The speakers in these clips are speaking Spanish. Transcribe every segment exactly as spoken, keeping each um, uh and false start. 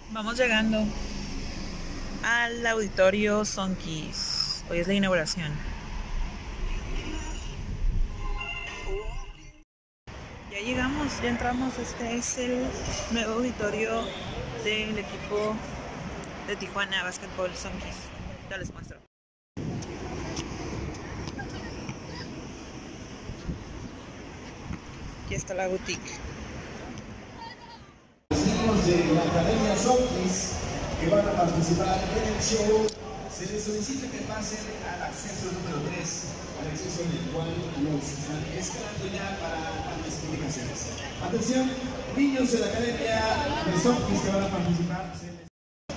Vamos llegando al auditorio Sonquis. Hoy es la inauguración. Ya llegamos, ya entramos. Este es el nuevo auditorio del equipo de Tijuana Básquetbol Sonquis. Ya les muestro. Aquí está la boutique. Los de la Academia Sonquis que van a participar en el show, se les solicita que pasen al acceso número tres, al acceso en el cual los están esperando ya para las explicaciones. Atención, niños de la Academia de Sonquis que van a participar. Se les...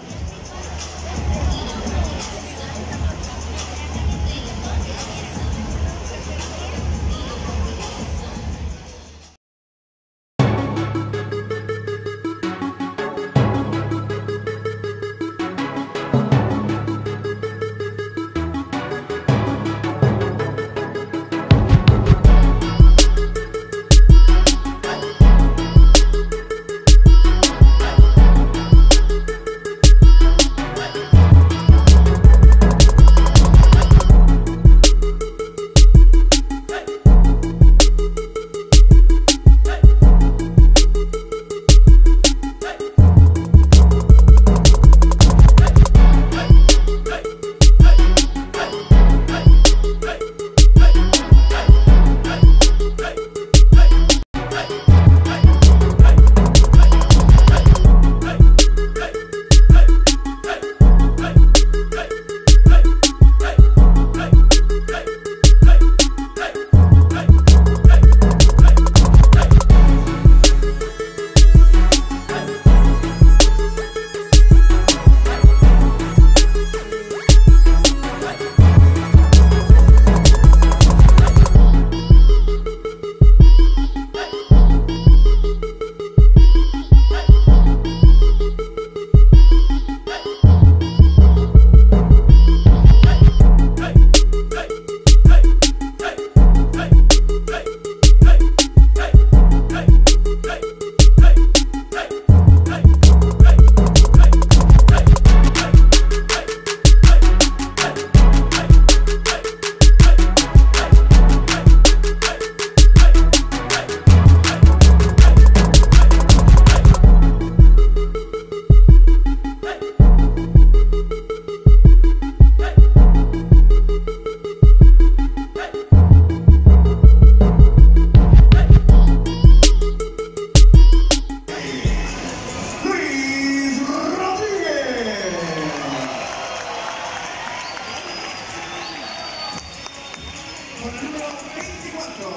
Con el número veinticuatro,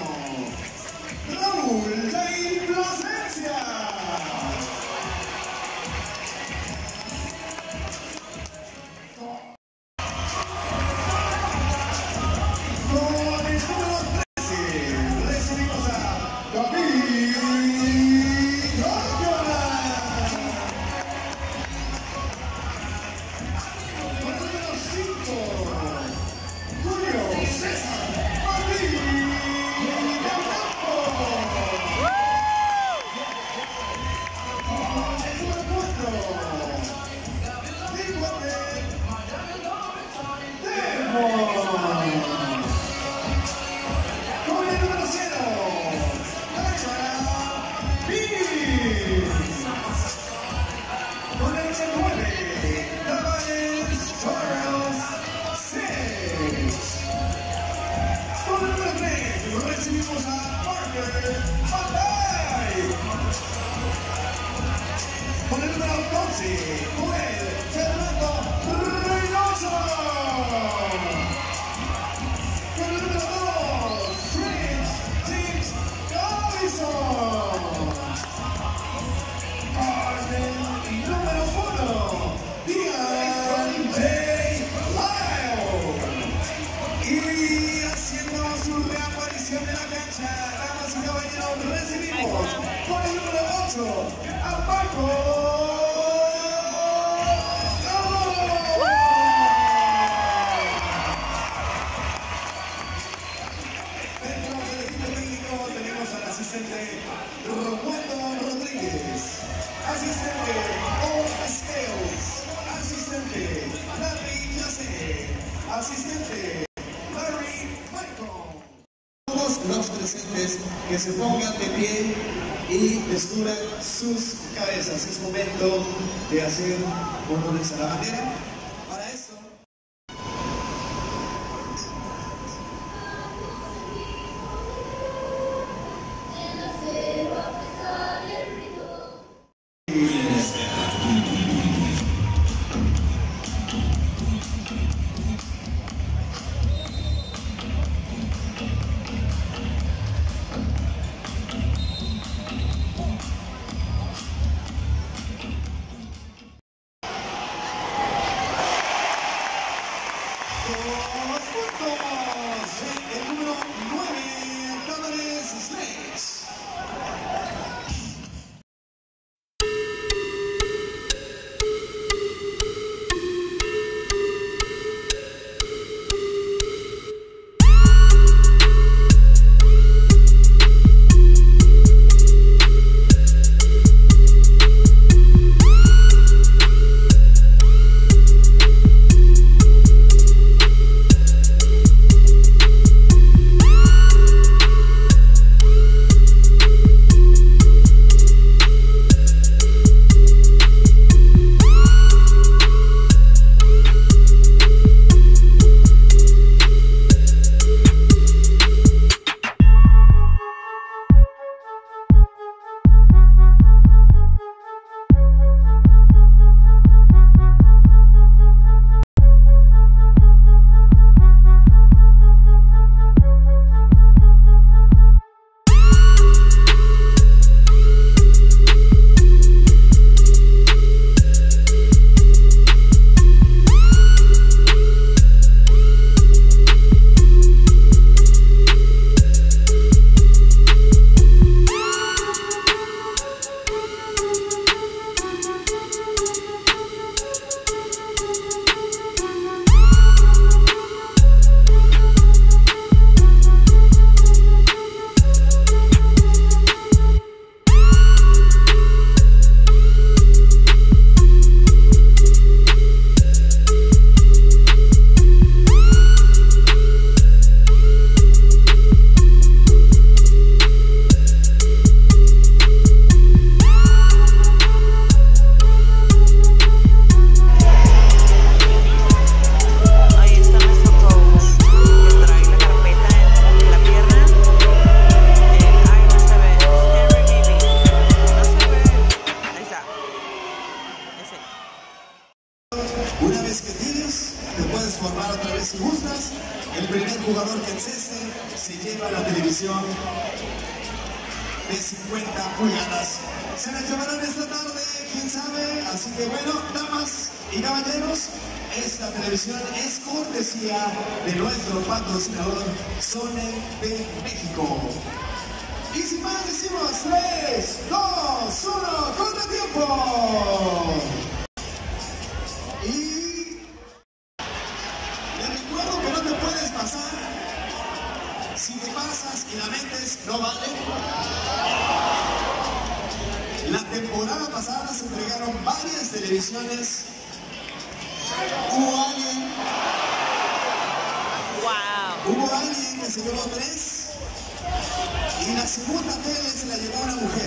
Raúl Jair Plasencia. Con el número trece, recibimos a David Córdoba. Con el número cinco, Julio César. Con el número cero, con el nueve, Tavares Charles Six. Con el número tres, recibimos a Parker Batay. Con el número doce, Joel Fernando Reynoso. Con el número dos, Prince James Garrison. Con el número uno, Deontay Lyle. Y haciendo su reaparición en la cancha, damas y caballeros, recibimos con el número ocho a Paco asistente, Larry Michael. Todos los presentes que se pongan de pie y descubran sus cabezas. Es momento de hacer honores a la bandera. Para esto, el número nueve, Damaris Snakes. Una vez que tienes, te puedes formar otra vez si gustas. El primer jugador que enceste se lleva la televisión de cincuenta pulgadas. Se la llevarán esta tarde, quién sabe. Así que bueno, damas y caballeros, esta televisión es cortesía de nuestro patrocinador Sony de México. Y sin más decimos tres, dos, uno, ¡corre tiempo! Y te recuerdo que no te puedes pasar. Si te pasas y la metes, no vale. La temporada pasada se entregaron varias televisiones. Hubo alguien. Wow. Hubo alguien que se llevó tres. Y la segunda tele se la llevó una mujer.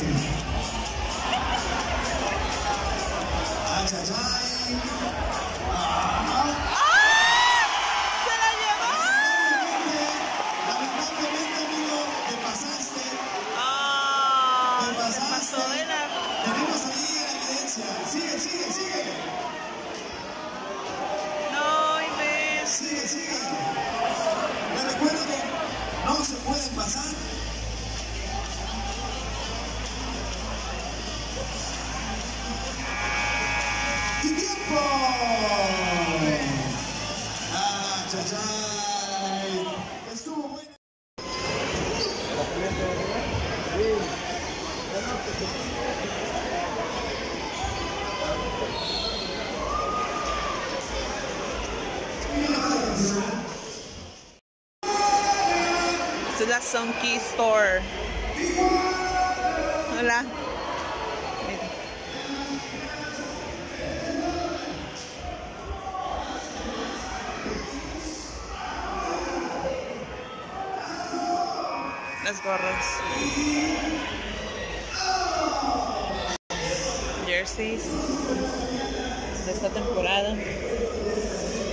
Ay, ay, ay. Ah. ¡Ah! ¡Se la llevó! Lamentablemente, amigo, te pasaste. ¡Ah! Te Se pasaste. pasó de la... Tenemos ahí la evidencia. Sigue, sigue, sigue. No, Inés. Sigue, sigue. Les recuerdo que no se pueden pasar. ¡Y tiempo! ¡Ah, chachay! Estuvo bueno. Esta es la Sonky Store. Hola. las gorras, jerseys de esta temporada.